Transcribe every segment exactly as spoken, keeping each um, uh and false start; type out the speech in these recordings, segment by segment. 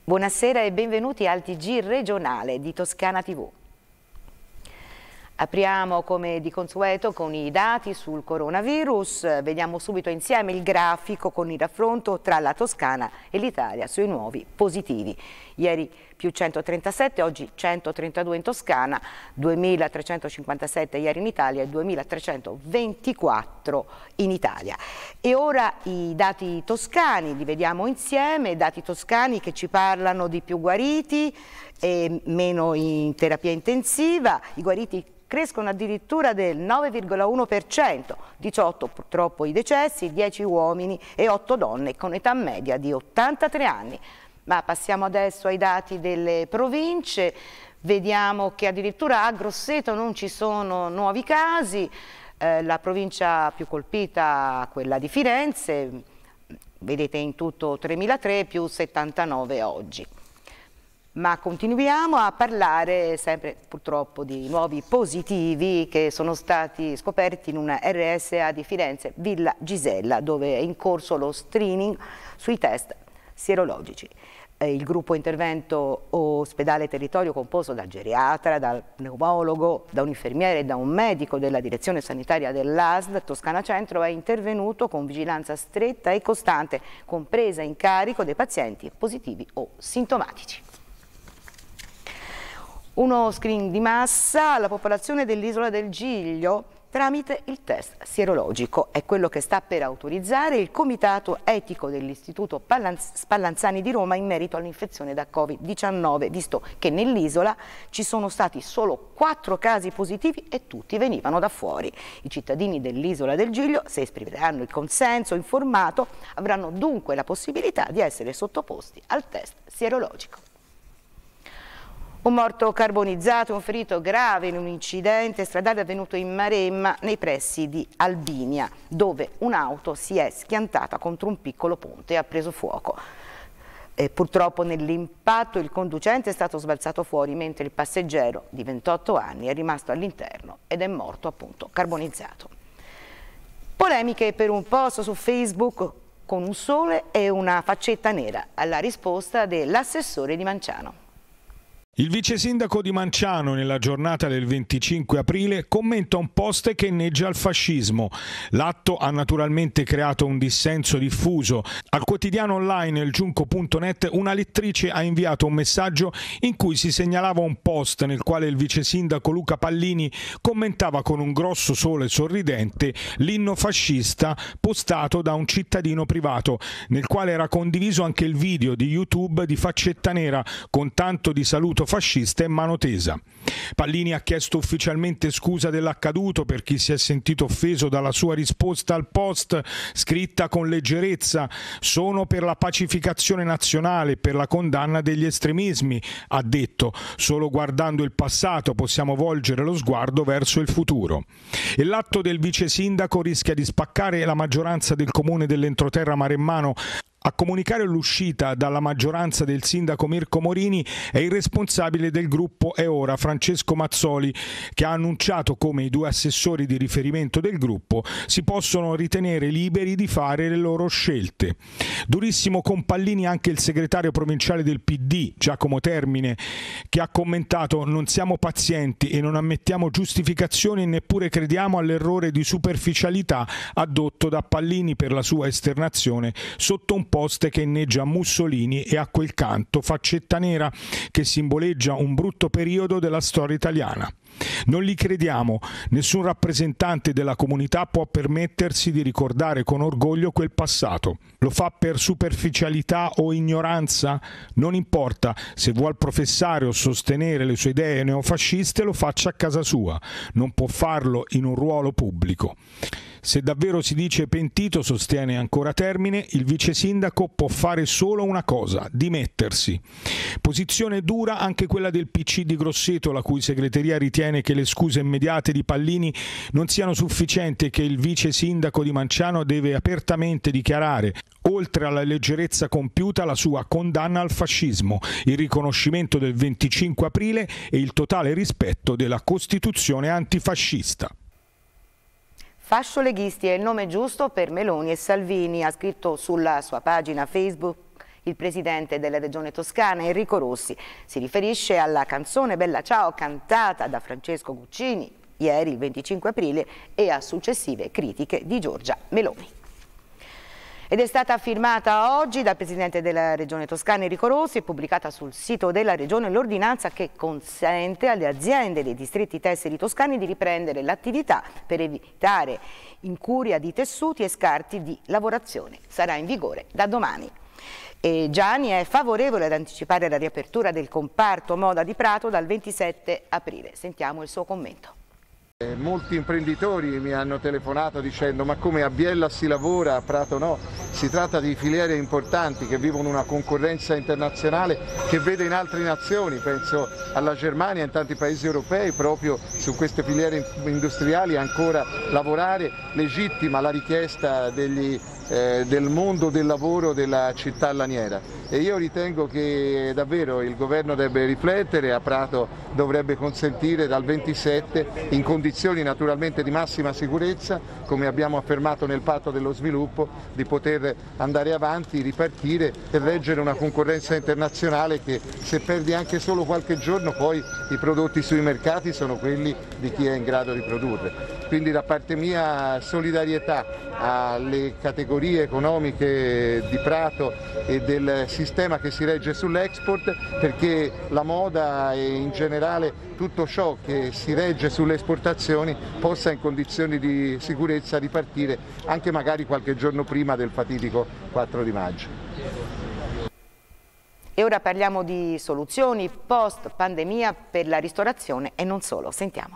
Buonasera e benvenuti al T G regionale di Toscana tivù. Apriamo come di consueto con i dati sul coronavirus, vediamo subito insieme il grafico con il raffronto tra la Toscana e l'Italia sui nuovi positivi. Ieri più centotrentasette, oggi centotrentadue in Toscana, duemilatrecentocinquantasette ieri in Italia e duemilatrecentoventiquattro in Italia. E ora i dati toscani, li vediamo insieme, dati toscani che ci parlano di più guariti e meno in terapia intensiva. I guariti crescono addirittura del nove virgola uno per cento, diciotto purtroppo i decessi, dieci uomini e otto donne con età media di ottantatré anni. Ma passiamo adesso ai dati delle province, vediamo che addirittura a Grosseto non ci sono nuovi casi, eh, la provincia più colpita, quella di Firenze, vedete in tutto tremilatrecento più settantanove oggi. Ma continuiamo a parlare sempre purtroppo di nuovi positivi che sono stati scoperti in una R S A di Firenze, Villa Gisella, dove è in corso lo screening sui test sierologici. Il gruppo intervento ospedale territorio composto dal geriatra, dal pneumologo, da un infermiere e da un medico della direzione sanitaria dell'A S L Toscana Centro è intervenuto con vigilanza stretta e costante, con presa in carico dei pazienti positivi o sintomatici. Uno screening di massa alla popolazione dell'isola del Giglio tramite il test sierologico. È quello che sta per autorizzare il Comitato Etico dell'Istituto Spallanzani di Roma in merito all'infezione da Covid diciannove, visto che nell'isola ci sono stati solo quattro casi positivi e tutti venivano da fuori. I cittadini dell'isola del Giglio, se esprimeranno il consenso informato, avranno dunque la possibilità di essere sottoposti al test sierologico. Un morto carbonizzato e un ferito grave in un incidente stradale avvenuto in Maremma nei pressi di Albinia, dove un'auto si è schiantata contro un piccolo ponte e ha preso fuoco. E purtroppo nell'impatto il conducente è stato sbalzato fuori mentre il passeggero di ventotto anni è rimasto all'interno ed è morto appunto carbonizzato. Polemiche per un post su Facebook con un sole e una faccetta nera alla risposta dell'assessore di Manciano. Il vice sindaco di Manciano nella giornata del venticinque aprile commenta un post che inneggia al fascismo. L'atto ha naturalmente creato un dissenso diffuso. Al quotidiano online il giunco punto net una lettrice ha inviato un messaggio in cui si segnalava un post nel quale il vice sindaco Luca Pallini commentava con un grosso sole sorridente l'inno fascista postato da un cittadino privato, nel quale era condiviso anche il video di YouTube di Faccetta Nera con tanto di saluto fascista e mano tesa. Pallini ha chiesto ufficialmente scusa dell'accaduto per chi si è sentito offeso dalla sua risposta al post, scritta con leggerezza: sono per la pacificazione nazionale e per la condanna degli estremismi, ha detto. Solo guardando il passato possiamo volgere lo sguardo verso il futuro. E l'atto del vice sindaco rischia di spaccare la maggioranza del comune dell'entroterra maremmano. A comunicare l'uscita dalla maggioranza del sindaco Mirko Morini è il responsabile del gruppo È Ora, Francesco Mazzoli, che ha annunciato come i due assessori di riferimento del gruppo si possono ritenere liberi di fare le loro scelte. Durissimo con Pallini anche il segretario provinciale del P D, Giacomo Termine, che ha commentato: non siamo pazienti e non ammettiamo giustificazioni e neppure crediamo all'errore di superficialità addotto da Pallini per la sua esternazione sotto un post che inneggia a Mussolini e a quel canto Faccetta Nera che simboleggia un brutto periodo della storia italiana. Non li crediamo, nessun rappresentante della comunità può permettersi di ricordare con orgoglio quel passato. Lo fa per superficialità o ignoranza? Non importa, se vuol professare o sostenere le sue idee neofasciste lo faccia a casa sua, non può farlo in un ruolo pubblico. Se davvero si dice pentito, sostiene ancora Termine, il vice sindaco può fare solo una cosa: dimettersi. Posizione dura anche quella del P C di Grosseto, la cui segreteria ritiene che le scuse immediate di Pallini non siano sufficienti e che il vice sindaco di Manciano deve apertamente dichiarare, oltre alla leggerezza compiuta, la sua condanna al fascismo, il riconoscimento del venticinque aprile e il totale rispetto della Costituzione antifascista. Fascio leghisti è il nome giusto per Meloni e Salvini, ha scritto sulla sua pagina Facebook Il presidente della regione toscana, Enrico Rossi, si riferisce alla canzone Bella Ciao cantata da Francesco Guccini ieri, il venticinque aprile, e a successive critiche di Giorgia Meloni. Ed è stata firmata oggi dal presidente della regione toscana Enrico Rossi e pubblicata sul sito della regione l'ordinanza che consente alle aziende dei distretti tessili toscani di riprendere l'attività per evitare incuria di tessuti e scarti di lavorazione. Sarà in vigore da domani. E Gianni è favorevole ad anticipare la riapertura del comparto moda di Prato dal ventisette aprile. Sentiamo il suo commento. Molti imprenditori mi hanno telefonato dicendo ma come a Biella si lavora, a Prato no? Si tratta di filiere importanti che vivono una concorrenza internazionale che vede in altre nazioni, penso alla Germania e in tanti paesi europei, proprio su queste filiere industriali ancora lavorare, legittima la richiesta degli, eh, del mondo del lavoro della città laniera. E io ritengo che davvero il governo debba riflettere, a Prato dovrebbe consentire dal ventisette in condizioni naturalmente di massima sicurezza, come abbiamo affermato nel patto dello sviluppo, di poter andare avanti, ripartire e reggere una concorrenza internazionale che se perdi anche solo qualche giorno poi i prodotti sui mercati sono quelli di chi è in grado di produrre. Quindi da parte mia solidarietà alle categorie economiche di Prato e del sistema che si regge sull'export, perché la moda e in generale tutto ciò che si regge sulle esportazioni possa in condizioni di sicurezza ripartire anche magari qualche giorno prima del fatidico quattro di maggio. E ora parliamo di soluzioni post pandemia per la ristorazione e non solo. Sentiamo.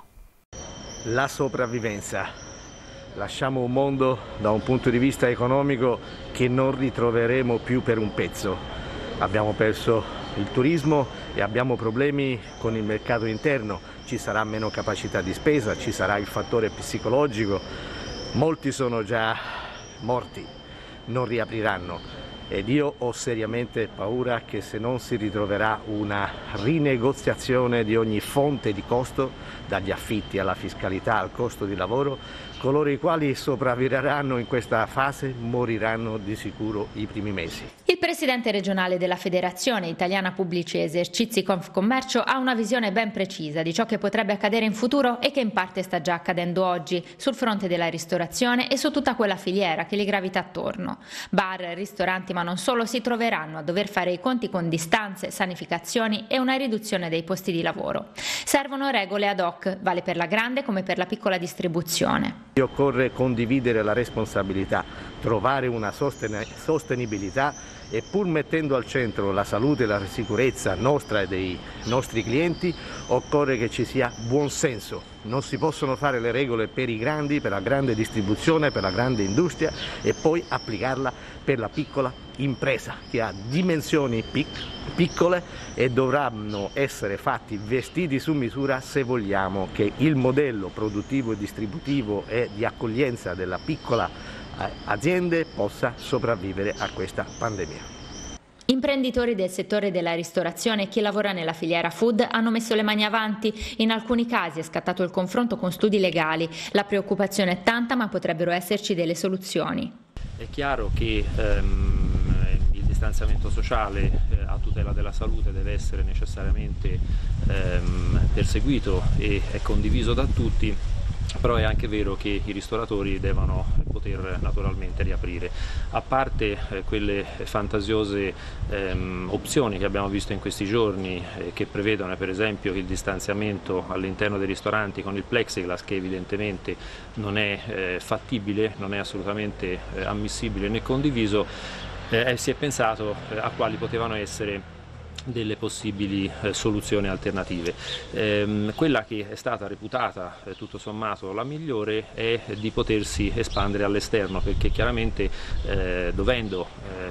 La sopravvivenza. Lasciamo un mondo da un punto di vista economico che non ritroveremo più per un pezzo. Abbiamo perso il turismo e abbiamo problemi con il mercato interno, ci sarà meno capacità di spesa, ci sarà il fattore psicologico, molti sono già morti, non riapriranno. Ed io ho seriamente paura che se non si ritroverà una rinegoziazione di ogni fonte di costo, dagli affitti alla fiscalità al costo di lavoro, coloro i quali sopravviveranno in questa fase moriranno di sicuro i primi mesi. Il presidente regionale della Federazione Italiana Pubblici Esercizi Confcommercio ha una visione ben precisa di ciò che potrebbe accadere in futuro e che in parte sta già accadendo oggi sul fronte della ristorazione e su tutta quella filiera che gli gravita attorno. Bar, ristoranti ma non solo si troveranno a dover fare i conti con distanze, sanificazioni e una riduzione dei posti di lavoro. Servono regole ad hoc, vale per la grande come per la piccola distribuzione. Occorre condividere la responsabilità, trovare una sostenibilità e pur mettendo al centro la salute e la sicurezza nostra e dei nostri clienti, occorre che ci sia buon senso. Non si possono fare le regole per i grandi, per la grande distribuzione, per la grande industria e poi applicarla per la piccola impresa che ha dimensioni pic piccole e dovranno essere fatti vestiti su misura se vogliamo che il modello produttivo e distributivo e di accoglienza della piccola aziende possa sopravvivere a questa pandemia. Imprenditori del settore della ristorazione e chi lavora nella filiera food hanno messo le mani avanti. In alcuni casi è scattato il confronto con studi legali. La preoccupazione è tanta, ma potrebbero esserci delle soluzioni. È chiaro che ehm, il distanziamento sociale eh, a tutela della salute deve essere necessariamente ehm, perseguito e è condiviso da tutti. Però è anche vero che i ristoratori devono poter naturalmente riaprire, a parte eh, quelle fantasiose ehm, opzioni che abbiamo visto in questi giorni eh, che prevedono per esempio il distanziamento all'interno dei ristoranti con il plexiglass, che evidentemente non è eh, fattibile, non è assolutamente eh, ammissibile né condiviso, eh, si è pensato eh, a quali potevano essere delle possibili eh, soluzioni alternative. Ehm, quella che è stata reputata eh, tutto sommato la migliore è di potersi espandere all'esterno, perché chiaramente eh, dovendo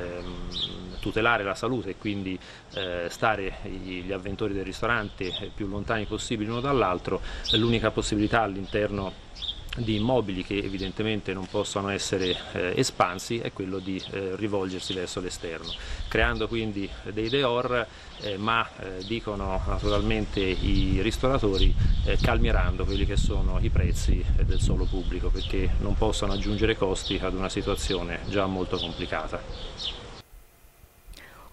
ehm, tutelare la salute e quindi eh, stare gli, gli avventori del ristorante più lontani possibile l'uno dall'altro, l'unica possibilità all'interno di immobili che evidentemente non possono essere eh, espansi è quello di eh, rivolgersi verso l'esterno, creando quindi dei dehors, eh, ma eh, dicono naturalmente i ristoratori eh, calmierando quelli che sono i prezzi eh, del suolo pubblico, perché non possono aggiungere costi ad una situazione già molto complicata.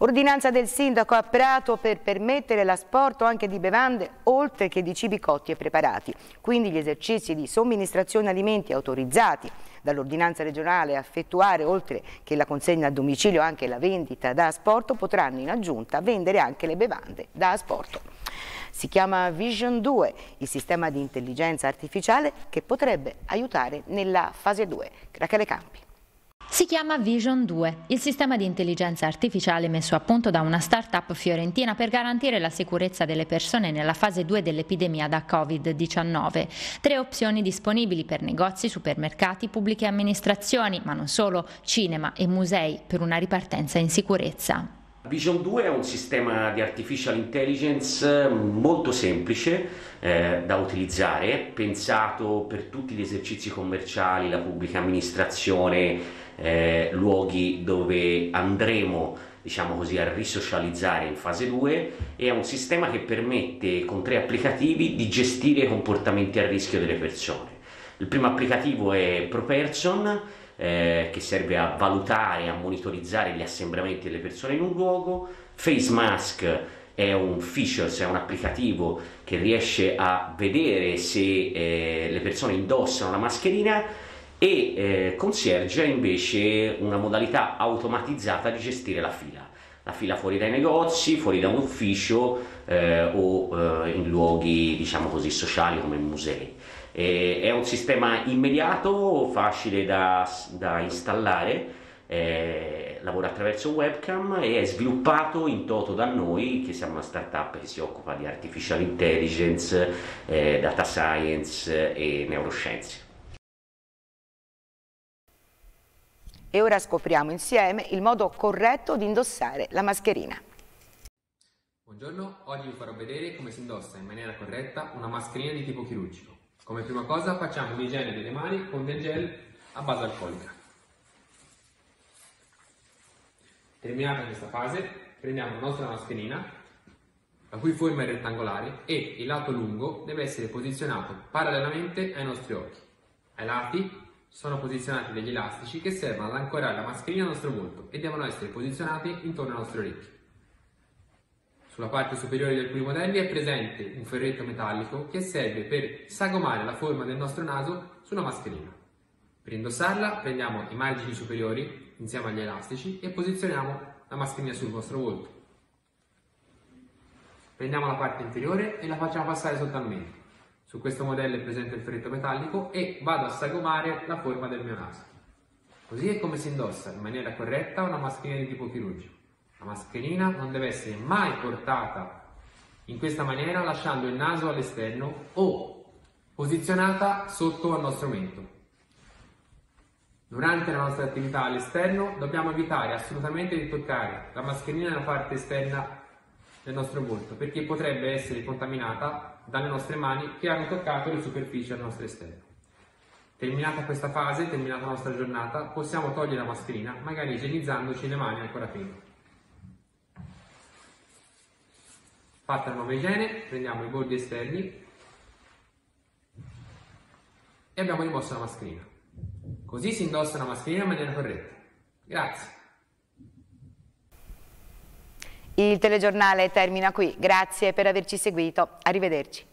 Ordinanza del sindaco a Prato per permettere l'asporto anche di bevande oltre che di cibi cotti e preparati. Quindi gli esercizi di somministrazione alimenti autorizzati dall'ordinanza regionale a effettuare, oltre che la consegna a domicilio, anche la vendita da asporto, potranno in aggiunta vendere anche le bevande da asporto. Si chiama Vision due, il sistema di intelligenza artificiale che potrebbe aiutare nella fase due. Rachele Campi. Si chiama Vision due, il sistema di intelligenza artificiale messo a punto da una start-up fiorentina per garantire la sicurezza delle persone nella fase due dell'epidemia da Covid diciannove. Tre opzioni disponibili per negozi, supermercati, pubbliche amministrazioni, ma non solo, cinema e musei, per una ripartenza in sicurezza. Vision due è un sistema di artificial intelligence molto semplice eh, da utilizzare, pensato per tutti gli esercizi commerciali, la pubblica amministrazione, eh, luoghi dove andremo, diciamo così, a risocializzare in fase due. È un sistema che permette con tre applicativi di gestire i comportamenti a rischio delle persone. Il primo applicativo è ProPerson, Eh, che serve a valutare e a monitorizzare gli assembramenti delle persone in un luogo. Face Mask è un features, è un applicativo che riesce a vedere se eh, le persone indossano la mascherina, e eh, Concierge è invece una modalità automatizzata di gestire la fila. La fila fuori dai negozi, fuori da un ufficio eh, o eh, in luoghi, diciamo così, sociali come musei. E è un sistema immediato, facile da, da installare, eh, lavora attraverso webcam e è sviluppato in toto da noi, che siamo una startup che si occupa di artificial intelligence, eh, data science e neuroscienze. E ora scopriamo insieme il modo corretto di indossare la mascherina. Buongiorno, oggi vi farò vedere come si indossa in maniera corretta una mascherina di tipo chirurgico. Come prima cosa facciamo l'igiene delle mani con del gel a base alcolica. Terminata questa fase, prendiamo la nostra mascherina, la cui forma è rettangolare, e il lato lungo deve essere posizionato parallelamente ai nostri occhi. Ai lati sono posizionati degli elastici che servono ad ancorare la mascherina al nostro volto e devono essere posizionati intorno ai nostri orecchi. Sulla parte superiore di alcuni modelli è presente un ferretto metallico che serve per sagomare la forma del nostro naso sulla mascherina. Per indossarla prendiamo i margini superiori insieme agli elastici e posizioniamo la mascherina sul nostro volto. Prendiamo la parte inferiore e la facciamo passare sotto al mento. Su questo modello è presente il ferretto metallico e vado a sagomare la forma del mio naso. Così è come si indossa in maniera corretta una mascherina di tipo chirurgico. La mascherina non deve essere mai portata in questa maniera lasciando il naso all'esterno o posizionata sotto al nostro mento. Durante la nostra attività all'esterno dobbiamo evitare assolutamente di toccare la mascherina nella parte esterna del nostro volto, perché potrebbe essere contaminata dalle nostre mani che hanno toccato le superfici al nostro esterno. Terminata questa fase, terminata la nostra giornata, possiamo togliere la mascherina, magari igienizzandoci le mani ancora prima. Fatta la nuova igiene, prendiamo i bordi esterni e abbiamo rimosso la mascherina. Così si indossa la mascherina in maniera corretta. Grazie. Il telegiornale termina qui. Grazie per averci seguito. Arrivederci.